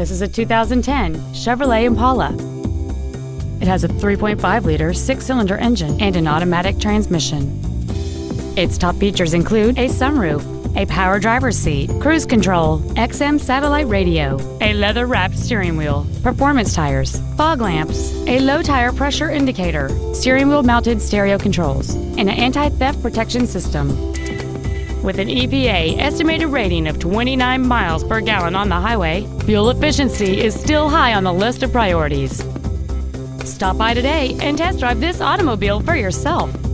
This is a 2010 Chevrolet Impala. It has a 3.5-liter six-cylinder engine and an automatic transmission. Its top features include a sunroof, a power driver's seat, cruise control, XM satellite radio, a leather-wrapped steering wheel, performance tires, fog lamps, a low tire pressure indicator, steering wheel mounted stereo controls, and an anti-theft protection system. With an EPA estimated rating of 29 miles per gallon on the highway, fuel efficiency is still high on the list of priorities. Stop by today and test drive this automobile for yourself.